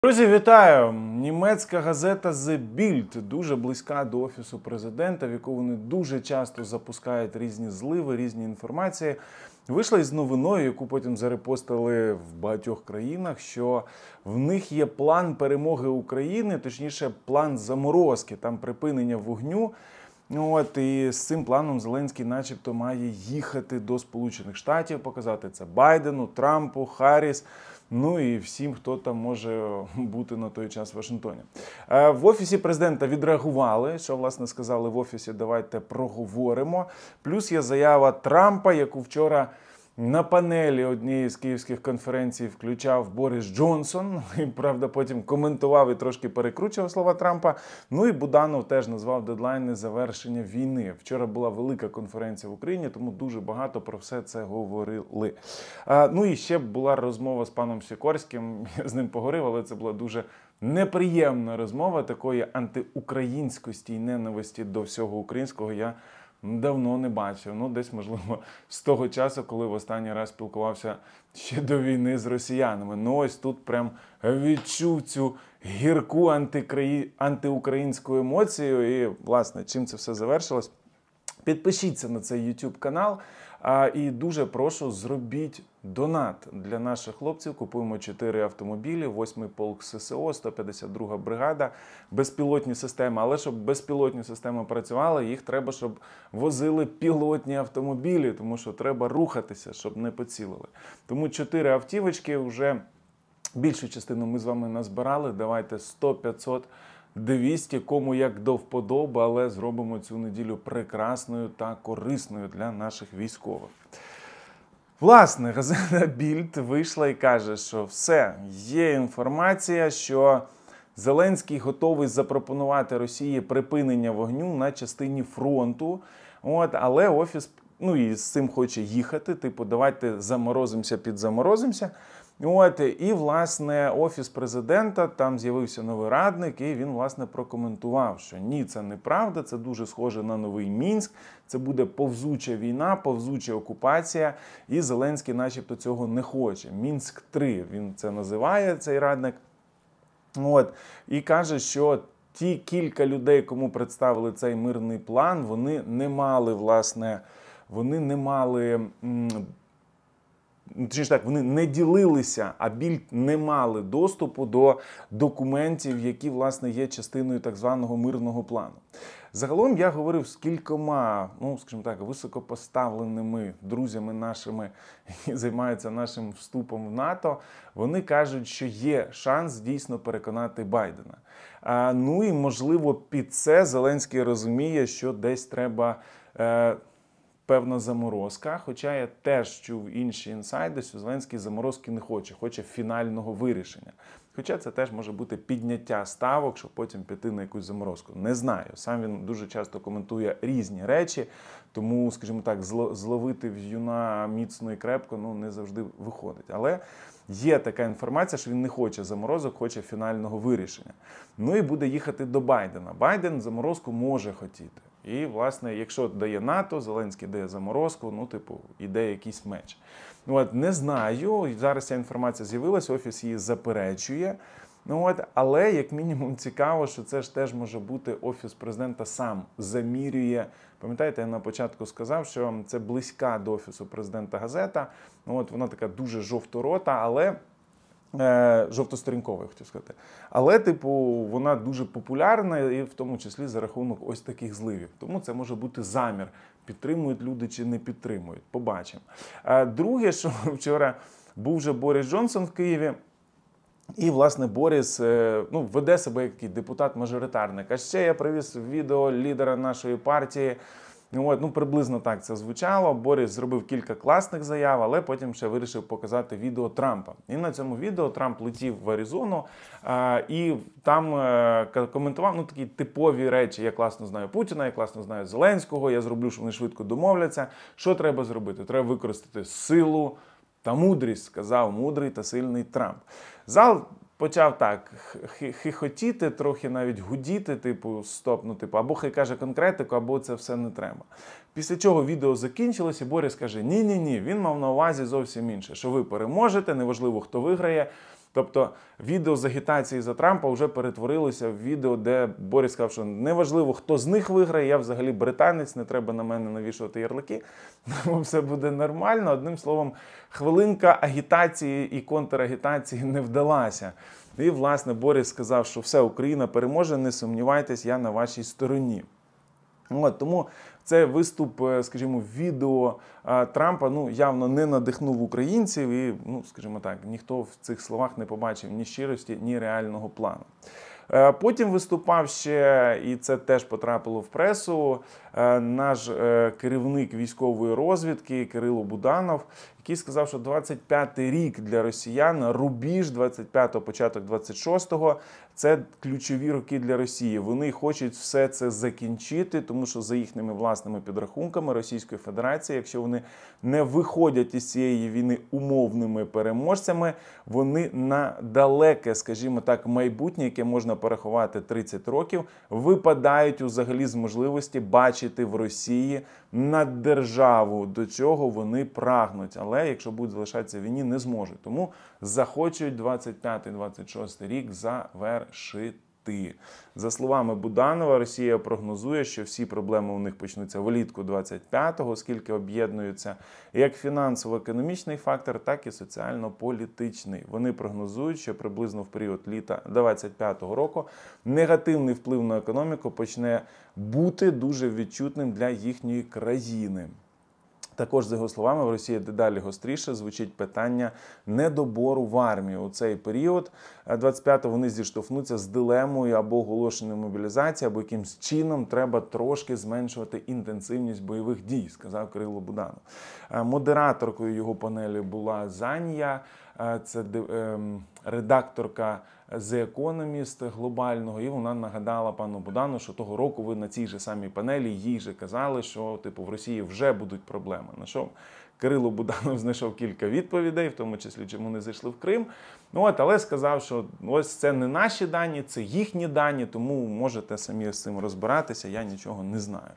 Друзі, вітаю! Німецька газета The Bild, дуже близька до Офісу Президента, в яку вони дуже часто запускають різні зливи, різні інформації, вийшла із новиною, яку потім зарепостили в багатьох країнах, що в них є план перемоги України, точніше план заморозки, там припинення вогню. І з цим планом Зеленський начебто має їхати до Сполучених Штатів, показати це Байдену, Трампу, Харріс, і всім, хто там може бути на той час в Вашингтоні. В Офісі Президента відреагували, що, власне, сказали в Офісі, давайте проговоримо. Плюс є заява Трампа, яку вчора на панелі однієї з київських конференцій включав Борис Джонсон. І, правда, потім коментував і трошки перекручував слова Трампа. І Буданов теж назвав дедлайни завершення війни. Вчора була велика конференція в Україні, тому дуже багато про все це говорили. І ще була розмова з паном Сікорським. Я з ним поговорив, але це була дуже неприємна розмова. Такої антиукраїнськості і ненависті до всього українського я давно не бачив. Десь, можливо, з того часу, коли в останній раз спілкувався ще до війни з росіянами. Ось тут прям відчув цю гірку антиукраїнську емоцію. І, власне, чим це все завершилось? Підпишіться на цей YouTube канал і дуже прошу, зробіть донат для наших хлопців. Купуємо 4 автомобілі, 8-й полк ССО, 152-га бригада, безпілотні системи. Але щоб безпілотні системи працювали, їх треба, щоб возили пілотні автомобілі, тому що треба рухатися, щоб не поцілили. Тому 4 автівочки, вже більшу частину ми з вами назбирали. Давайте 100, 500, 200, кому як до вподоби, але зробимо цю неділю прекрасною та корисною для наших військових. Власне, газета Більд вийшла і каже, що все, є інформація, що Зеленський готовий запропонувати Росії припинення вогню на частині фронту, але Офіс, і з цим хоче їхати, давайте заморозимося, підзаморозимося. І, власне, Офіс Президента, там з'явився новий радник, і він, власне, прокоментував, що ні, це неправда, це дуже схоже на новий Мінськ, це буде повзуча війна, повзуча окупація, і Зеленський начебто цього не хоче. Мінськ-3, він це називає, цей радник. І каже, що ті кілька людей, кому представили цей мирний план, вони не мали, вони не ділилися, а Більд не мали доступу до документів, які, власне, є частиною так званого мирного плану. Загалом я говорив з кількома, високопоставленими друзями нашими, які займаються нашим вступом в НАТО. Вони кажуть, що є шанс дійсно переконати Байдена. І, можливо, під це Зеленський розуміє, що десь треба певна заморозка, хоча я теж чув інші інсайди, що Зеленський заморозки не хоче, хоче фінального вирішення. Хоча це теж може бути підняття ставок, щоб потім піти на якусь заморозку. Не знаю. Сам він дуже часто коментує різні речі, тому, скажімо так, зловити в'юна міцно і крепко не завжди виходить. Але є така інформація, що він не хоче заморозок, хоче фінального вирішення. І буде їхати до Байдена. Байден заморозку може хотіти. І, власне, якщо дає НАТО, Зеленський дає заморозку, іде якийсь меч. Не знаю, зараз ця інформація з'явилася, Офіс її заперечує. Але, як мінімум, цікаво, що це ж теж може бути Офіс Президента сам замірює. Пам'ятаєте, я на початку сказав, що це близька до Офісу Президента газета. Вона така дуже жовторота, але жовтосторінкова, я хотів сказати. Але, вона дуже популярна, і в тому числі за рахунок ось таких зливів. Тому це може бути замір, підтримують люди чи не підтримують. Побачимо. Друге, що вчора був вже Борис Джонсон в Києві, і, власне, Борис веде себе як депутат-мажоритарник. А ще я привіз відео лідера нашої партії. Приблизно так це звучало. Борис зробив кілька класних заяв, але потім ще вирішив показати відео Трампа. І на цьому відео Трамп летів в Аризону і там коментував такі типові речі. Я класно знаю Путіна, я класно знаю Зеленського, я зроблю, що вони швидко домовляться. Що треба зробити? Треба використати силу та мудрість, сказав мудрий та сильний Трамп. Зал почав так хихотіти, трохи навіть гудіти, стоп, або хай каже конкретику, або це все не треба. Після чого відео закінчилося, і Борис каже, ні, він мав на увазі зовсім інше, що ви переможете, неважливо, хто виграє, Тобто відео з агітації за Трампа вже перетворилося в відео, де Борис сказав, що неважливо, хто з них виграє, я взагалі британець, не треба на мене навішувати ярлики, все буде нормально. Одним словом, хвилинка агітації і контрагітації не вдалася. І, власне, Борис сказав, що все, Україна переможе, не сумнівайтесь, я на вашій стороні. Тому цей виступ, скажімо, відео Трампа, явно не надихнув українців і, скажімо так, ніхто в цих словах не побачив ні щирості, ні реального плану. Потім виступав ще, і це теж потрапило в пресу, наш керівник військової розвідки Кирило Буданов, який сказав, що 25-й рік для росіян, рубіж 25-го, початок 26-го, це ключові роки для Росії. Вони хочуть все це закінчити, тому що за їхніми власними підрахунками Російської Федерації, якщо вони не виходять із цієї війни умовними переможцями, вони на далеке, скажімо так, майбутнє, яке можна порахувати 30 років, випадають взагалі з можливості бачити в Росії наддержаву. До чого вони прагнуть. Але якщо будуть залишатися в війні, не зможуть. Тому захочуть 25-26 рік завершити. За словами Буданова, Росія прогнозує, що всі проблеми у них почнуться влітку 25-го, оскільки об'єднуються як фінансово-економічний фактор, так і соціально-політичний. Вони прогнозують, що приблизно в період літа 25-го року негативний вплив на економіку почне бути дуже відчутним для їхньої країни. Також, за його словами, в Росії дедалі гостріше звучить питання недобору в армію. У цей період 25-го вони зіштовхнуться з дилемою або оголошеною мобілізації, або якимсь чином треба трошки зменшувати інтенсивність бойових дій, сказав Кирило Буданов. Модераторкою його панелі була Занія, це редакторка The Economist глобального, і вона нагадала пану Будану, що того року ви на цій же самій панелі їй же казали, що в Росії вже будуть проблеми. На що Кирило Буданов знайшов кілька відповідей, в тому числі, чому не зайшли в Крим. Але сказав, що ось це не наші дані, це їхні дані, тому можете самі з цим розбиратися, я нічого не знаю.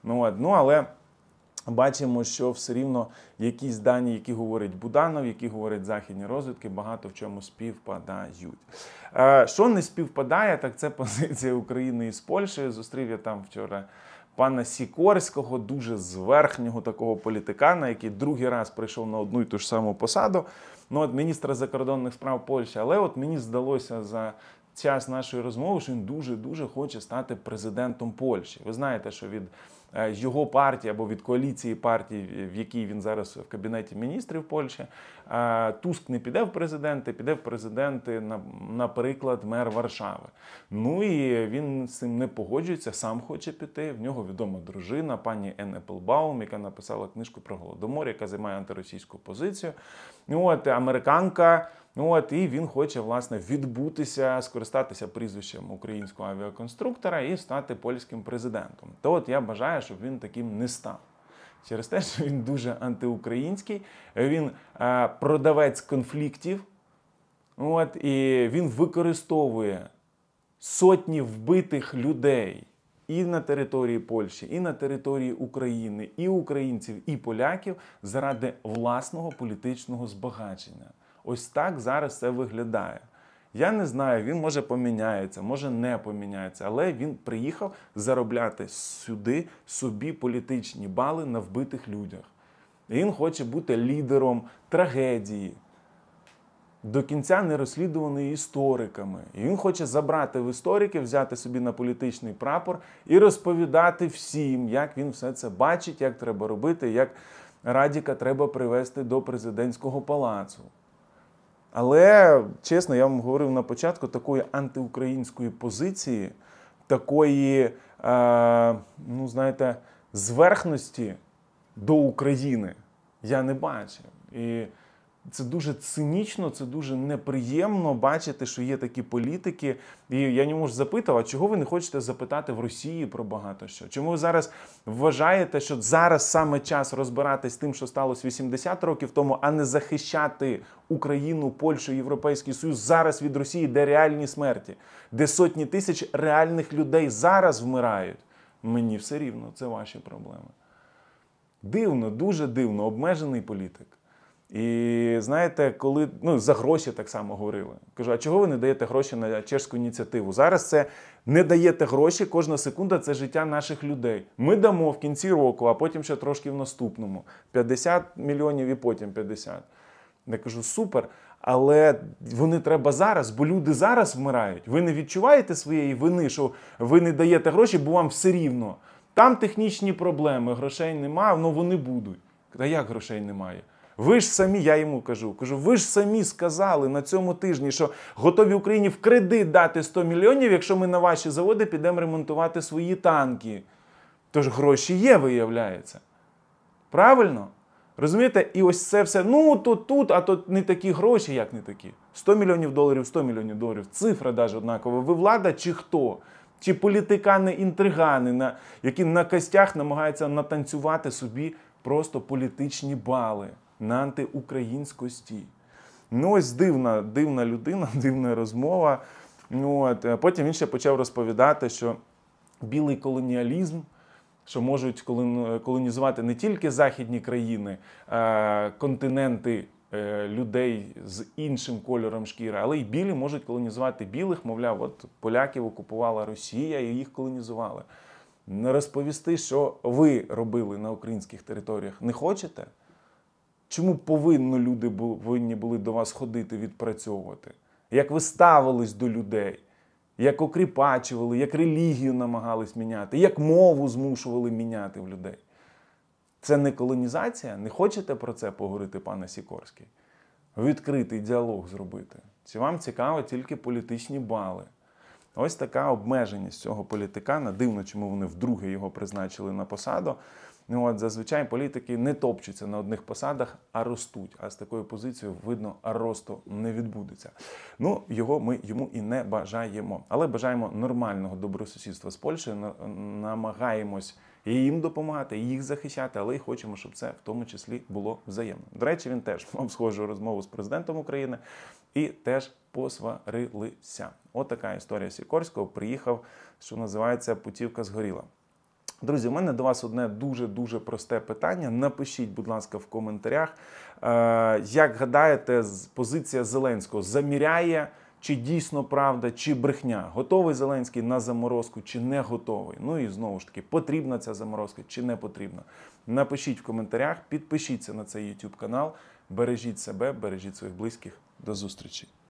Але бачимо, що все рівно якісь дані, які говорить Буданов, які говорять західні розвідки, багато в чому співпадають. Що не співпадає, так це позиція України із Польщею. Зустрів я там вчора пана Сікорського, дуже зверхнього такого політикана, який другий раз прийшов на одну і ту ж саму посаду, міністра закордонних справ Польщі. Але мені здалося за час нашої розмови, що він дуже-дуже хоче стати президентом Польщі. Ви знаєте, що від його партії або від коаліції партій, в якій він зараз в Кабінеті міністрів Польщі, Туск не піде в президенти, піде в президенти, наприклад, мер Варшави. І він з цим не погоджується, сам хоче піти. В нього відома дружина, пані Ен Еплбаум, яка написала книжку про Голодомор, яка займає антиросійську позицію. Американка. І він хоче, власне, відбутися, скористатися прізвищем українського авіаконструктора і стати польським президентом. Я бажаю, щоб він таким не став. Через те, що він дуже антиукраїнський, він продавець конфліктів, і він використовує сотні вбитих людей і на території Польщі, і на території України, і українців, і поляків заради власного політичного збагачення. Ось так зараз це виглядає. Я не знаю, він може поміняється, може не поміняється, але він приїхав заробляти сюди собі політичні бали на вбитих людях. І він хоче бути лідером трагедії, до кінця не розслідуваної істориками. І він хоче забрати в істориків, взяти собі на політичний прапор і розповідати всім, як він все це бачить, як треба робити, як Радіка треба привести до президентського палацу. Але, чесно, я вам говорив на початку, такої антиукраїнської позиції, такої, зверхності до України я не бачив. І це дуже цинічно, це дуже неприємно бачити, що є такі політики. І я не можу запитувати, а чого ви не хочете запитати в Росії про багато що? Чому ви зараз вважаєте, що зараз саме час розбиратись з тим, що сталося 80 років тому, а не захищати Україну, Польщу, Європейський Союз зараз від Росії, де реальні смерті, де сотні тисяч реальних людей зараз вмирають? Мені все рівно, це ваші проблеми. Дивно, дуже дивно, обмежений політик. І знаєте, коли за гроші так само говорили. Кажу, а чого ви не даєте гроші на чеську ініціативу? Зараз це не даєте гроші, кожна секунда – це життя наших людей. Ми дамо в кінці року, а потім ще трошки в наступному. 50 мільйонів і потім 50. Я кажу, супер, але вони треба зараз, бо люди зараз вмирають. Ви не відчуваєте своєї вини, що ви не даєте гроші, бо вам все рівно. Там технічні проблеми, грошей немає, але вони будуть. А як грошей немає? Ви ж самі, я йому кажу, ви ж самі сказали на цьому тижні, що готові Україні в кредит дати 100 мільйонів, якщо ми на ваші заводи підемо ремонтувати свої танки. Тож гроші є, виявляється. Правильно? Розумієте? І ось це все, то тут, а то не такі гроші, як не такі. 100 мільйонів доларів, 100 мільйонів доларів. Цифра навіть однакова. Ви влада чи хто? Чи політикани-інтригани, які на костях намагаються натанцювати собі просто політичні бали на антиукраїнськості. Ось дивна людина, дивна розмова. Потім він ще почав розповідати, що білий колоніалізм, що можуть колонізувати не тільки західні країни, континенти людей з іншим кольором шкіри, але й білі можуть колонізувати білих. Мовляв, от поляків окупувала Росія і їх колонізували. Не розповісти, що ви робили на українських територіях, не хочете? Чому люди повинні були до вас ходити, відпрацьовувати? Як ви ставились до людей? Як окріпачували, як релігію намагались міняти, як мову змушували міняти в людей? Це не колонізація? Не хочете про це поговорити, пане Сікорський? Відкритий діалог зробити? Чи вам цікаво тільки політичні бали? Ось така обмеженість цього політикана. Дивно, чому вони вдруге його призначили на посаду. Зазвичай політики не топчуться на одних посадах, а ростуть. А з такою позицією, видно, росту не відбудеться. Ми йому і не бажаємо. Але бажаємо нормального добросусідства з Польщею, намагаємось і їм допомагати, і їх захищати, але й хочемо, щоб це в тому числі було взаємно. До речі, він теж мав схожу розмову з президентом України і теж посварилися. Отака історія Сікорського. Приїхав, що називається, путівка згоріла. Друзі, у мене до вас одне дуже-дуже просте питання. Напишіть, будь ласка, в коментарях, як гадаєте, позиція Зеленського заміряє, чи дійсно правда, чи брехня? Готовий Зеленський на заморозку, чи не готовий? І знову ж таки, потрібна ця заморозка, чи не потрібна? Напишіть в коментарях, підпишіться на цей YouTube канал, бережіть себе, бережіть своїх близьких. До зустрічі!